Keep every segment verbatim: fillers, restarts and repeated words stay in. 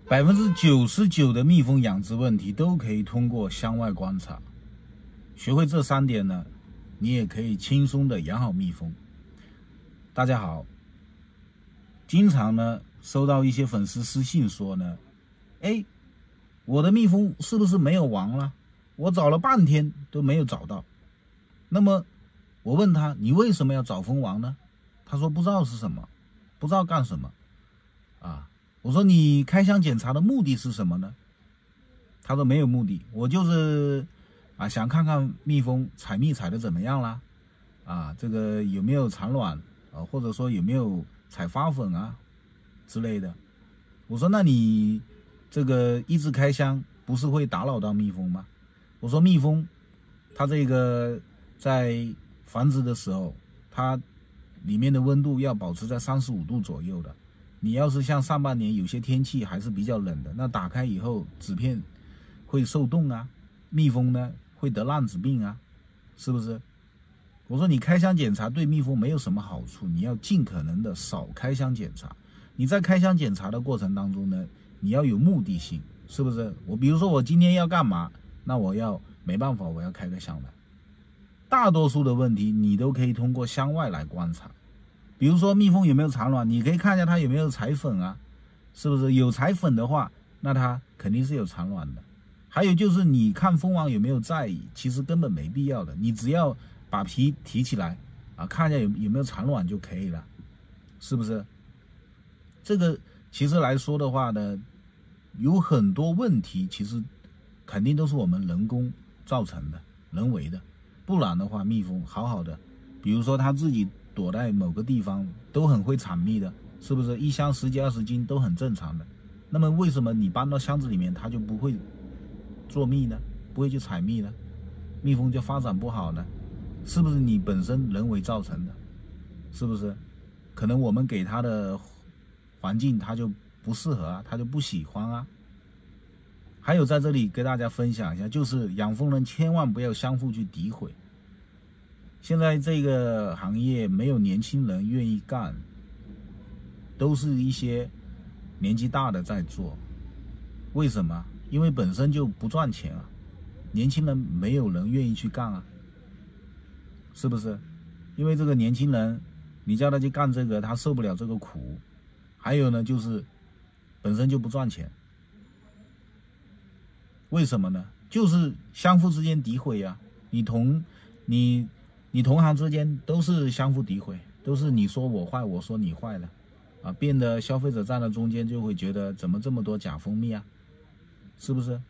百分之九十九的蜜蜂养殖问题都可以通过箱外观察。学会这三点呢，你也可以轻松的养好蜜蜂。大家好，经常呢收到一些粉丝私信说呢，哎，我的蜜蜂是不是没有王了？我找了半天都没有找到。那么我问他，你为什么要找蜂王呢？他说不知道是什么，不知道干什么啊。我说你开箱检查的目的是什么呢？他说没有目的，我就是啊想看看蜜蜂采蜜采的怎么样啦，啊这个有没有产卵啊，或者说有没有采花粉啊之类的。我说那你这个一直开箱不是会打扰到蜜蜂吗？我说蜜蜂它这个在繁殖的时候，它里面的温度要保持在三十五度左右的。你要是像上半年有些天气还是比较冷的，那打开以后纸片会受冻啊，蜜蜂呢会得烂子病啊，是不是？我说你开箱检查对蜜蜂没有什么好处，你要尽可能的少开箱检查。你在开箱检查的过程当中呢，你要有目的性，是不是？我比如说我今天要干嘛，那我要没办法，我要开个箱来。大多数的问题你都可以通过箱外来观察。比如说蜜蜂有没有产卵，你可以看一下它有没有采粉啊，是不是？有采粉的话，那它肯定是有产卵的。还有就是你看蜂王有没有在意，其实根本没必要的，你只要把皮提起来啊，看一下有有没有产卵就可以了，是不是？这个其实来说的话呢，有很多问题其实肯定都是我们人工造成的，人为的，不然的话蜜蜂好好的，比如说它自己躲在某个地方都很会产蜜的，是不是？一箱十几二十斤都很正常的。那么为什么你搬到箱子里面它就不会做蜜呢？不会去采蜜呢？蜜蜂就发展不好呢？是不是你本身人为造成的？是不是？可能我们给它的环境它就不适合啊，它就不喜欢啊。还有在这里给大家分享一下，就是养蜂人千万不要相互去诋毁。现在这个行业没有年轻人愿意干，都是一些年纪大的在做。为什么？因为本身就不赚钱啊，年轻人没有人愿意去干啊，是不是？因为这个年轻人，你叫他去干这个，他受不了这个苦。还有呢，就是本身就不赚钱。为什么呢？就是相互之间诋毁呀、啊，你同你。你同行之间都是相互诋毁，都是你说我坏，我说你坏了，啊，变得消费者站在中间就会觉得怎么这么多假蜂蜜啊？是不是？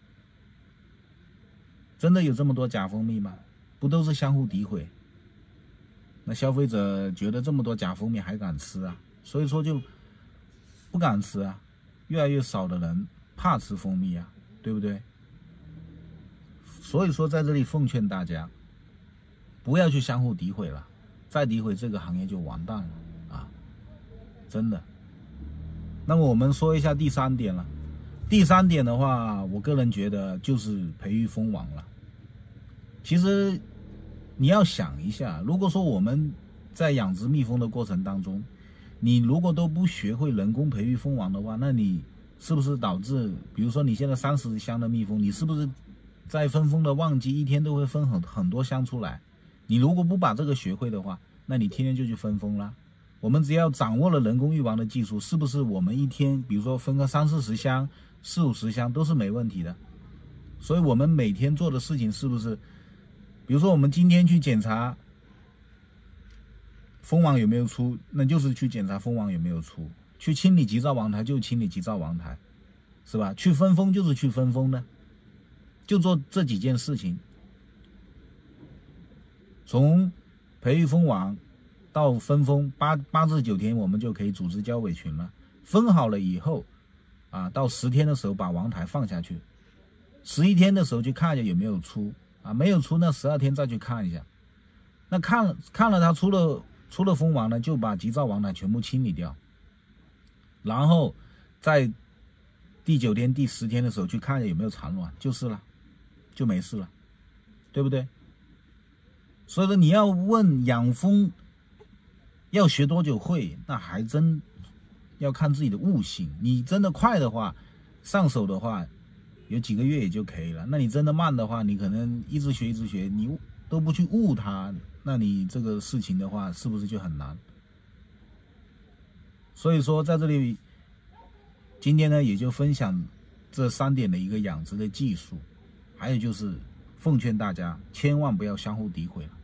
真的有这么多假蜂蜜吗？不都是相互诋毁？那消费者觉得这么多假蜂蜜还敢吃啊？所以说就不敢吃啊，越来越少的人怕吃蜂蜜啊，对不对？所以说在这里奉劝大家，不要去相互诋毁了，再诋毁这个行业就完蛋了啊！真的。那么我们说一下第三点了。第三点的话，我个人觉得就是培育蜂王了。其实你要想一下，如果说我们在养殖蜜蜂的过程当中，你如果都不学会人工培育蜂王的话，那你是不是导致，比如说你现在三十箱的蜜蜂，你是不是在分蜂的旺季一天都会分很很多箱出来？你如果不把这个学会的话，那你天天就去分蜂了。我们只要掌握了人工育王的技术，是不是我们一天比如说分个三四十箱、四五十箱都是没问题的？所以我们每天做的事情是不是，比如说我们今天去检查蜂王有没有出，那就是去检查蜂王有没有出；去清理急躁王台就清理急躁王台，是吧？去分蜂就是去分蜂的，就做这几件事情。从培育蜂王到分蜂，八八至九天我们就可以组织交尾群了。分好了以后，啊，到十天的时候把王台放下去，十一天的时候去看一下有没有出，啊，没有出那十二天再去看一下。那看了看了它出了出了蜂王呢，就把急躁王台全部清理掉，然后在第九天、第十天的时候去看一下有没有产卵，就是了，就没事了，对不对？所以说你要问养蜂要学多久会，那还真要看自己的悟性。你真的快的话， 上手的话，有几个月也就可以了。那你真的慢的话，你可能一直学一直学，你都不去悟它，那你这个事情的话，是不是就很难？所以说在这里，今天呢也就分享这三点的一个养殖的技术，还有就是奉劝大家千万不要相互诋毁了。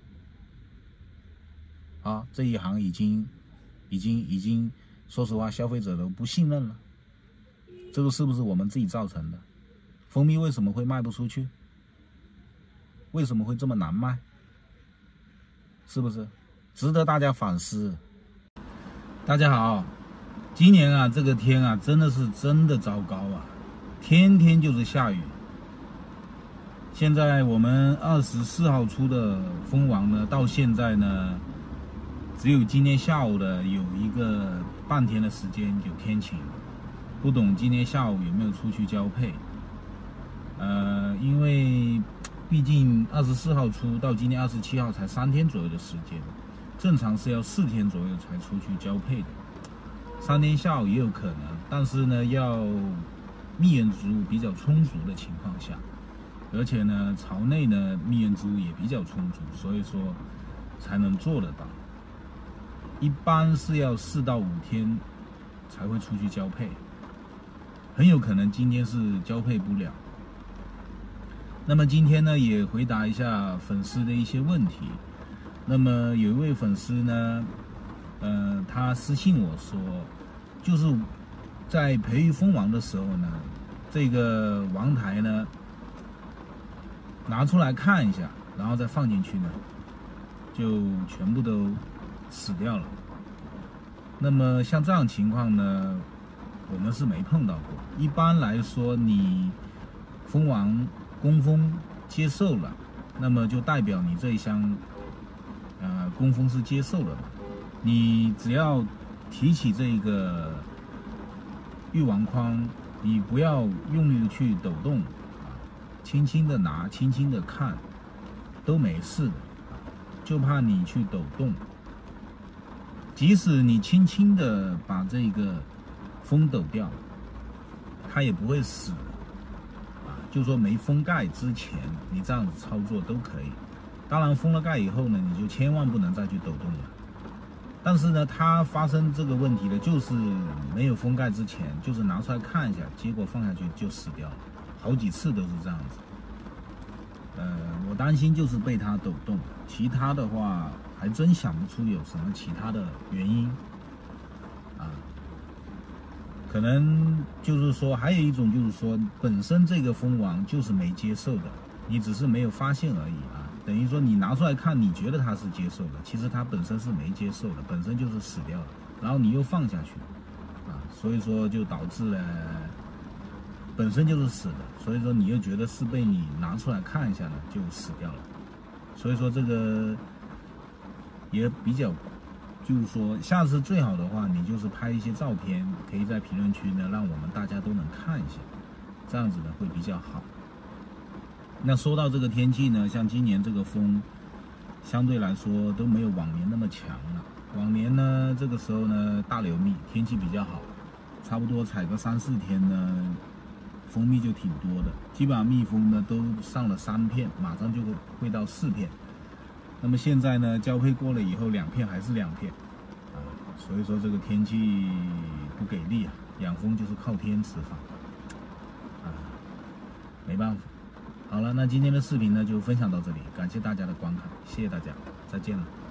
啊，这一行已经已经已经，说实话，消费者都不信任了。这个是不是我们自己造成的？蜂蜜为什么会卖不出去？为什么会这么难卖？是不是值得大家反思？大家好，今年啊，这个天啊，真的是真的糟糕啊，天天就是下雨。现在我们二十四号出的蜂王呢，到现在呢，只有今天下午的有一个半天的时间有天晴，不懂今天下午有没有出去交配？呃，因为毕竟二十四号出到今天二十七号才三天左右的时间，正常是要四天左右才出去交配的。三天下午也有可能，但是呢，要蜜源植物比较充足的情况下，而且呢，巢内呢蜜源植物也比较充足，所以说才能做得到。一般是要四到五天才会出去交配，很有可能今天是交配不了。那么今天呢，也回答一下粉丝的一些问题。那么有一位粉丝呢，呃，他私信我说，就是在培育蜂王的时候呢，这个王台呢拿出来看一下，然后再放进去呢，就全部都死掉了。那么像这样情况呢，我们是没碰到过。一般来说，你蜂王工蜂接受了，那么就代表你这一箱，呃，工蜂是接受了的。你只要提起这个育王筐，你不要用力的去抖动，轻轻的拿，轻轻的看，都没事的，就怕你去抖动。即使你轻轻的把这个蜂抖掉，它也不会死。就说没封盖之前，你这样子操作都可以。当然封了盖以后呢，你就千万不能再去抖动了。但是呢，它发生这个问题的就是没有封盖之前，就是拿出来看一下，结果放下去就死掉了，好几次都是这样子。呃，我担心就是被它抖动，其他的话还真想不出有什么其他的原因啊。可能就是说，还有一种就是说，本身这个蜂王就是没接受的，你只是没有发现而已啊。等于说你拿出来看，你觉得它是接受的，其实它本身是没接受的，本身就是死掉了。然后你又放下去，啊，所以说就导致了本身就是死的，所以说你又觉得是被你拿出来看一下呢，就死掉了。所以说这个也比较。就是说，下次最好的话，你就是拍一些照片，可以在评论区呢，让我们大家都能看一下，这样子呢会比较好。那说到这个天气呢，像今年这个风，相对来说都没有往年那么强了。往年呢，这个时候呢，大流蜜，天气比较好，差不多采个三四天呢，蜂蜜就挺多的，基本上蜜蜂呢都上了三片，马上就会到四片。那么现在呢，交配过了以后，两片还是两片，啊，所以说这个天气不给力啊，养蜂就是靠天吃饭，啊，没办法。好了，那今天的视频呢就分享到这里，感谢大家的观看，谢谢大家，再见了。